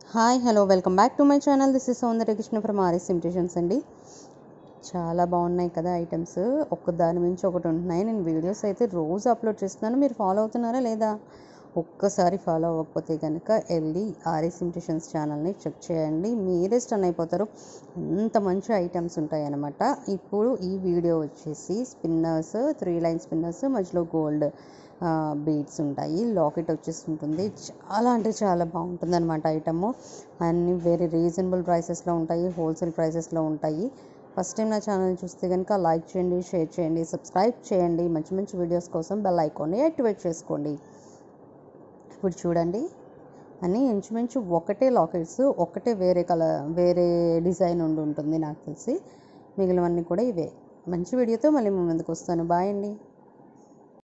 Hi hello welcome back to my channel. This is Soundarya Krishna from RS imitations అండి. చాలా బాగున్నాయి కదా ఐటమ్స్, ఒక్కదాని మించి ఒకటి ఉంటున్నాయి. నేను వీడియోస్ అయితే రోజు అప్లోడ్ చేస్తున్నాను. మీరు ఫాలో అవుతున్నారా లేదా? ఒక్కసారి ఫాలో అవ్వకపోతే కనుక వెళ్ళి ఆర్ఎస్ ఇమిటేషన్స్ ఛానల్ని చెక్ చేయండి, మీరే స్టన్ అయిపోతారు. అంత మంచి ఐటమ్స్ ఉంటాయి అన్నమాట. ఇప్పుడు ఈ వీడియో వచ్చేసి స్పిన్నర్స్, 3 లైన్ స్పిన్నర్స్, మధ్యలో గోల్డ్ బీడ్స్ ఉంటాయి, లాకెట్ వచ్చేసి ఉంటుంది. చాలా అంటే చాలా బాగుంటుంది అనమాట ఐటమ్. అన్నీ వెరీ రీజనబుల్ ప్రైసెస్లో ఉంటాయి, హోల్సేల్ ప్రైసెస్లో ఉంటాయి. ఫస్ట్ టైం నా ఛానల్ చూస్తే కనుక లైక్ చేయండి, షేర్ చేయండి, సబ్స్క్రైబ్ చేయండి. మంచి మంచి వీడియోస్ కోసం బెల్ ఐకాన్ని యాక్టివేట్ చేసుకోండి. ఇప్పుడు చూడండి, అన్నీ ఇంచుమించు ఒకటే లాకెట్స్, ఒకటే వేరే కలర్ వేరే డిజైన్ ఉంటుంది నాకు తెలిసి. మిగిలినవన్నీ కూడా ఇవే. మంచి వీడియోతో మళ్ళీ ముందుకు వస్తాను. బాయ్ అండి.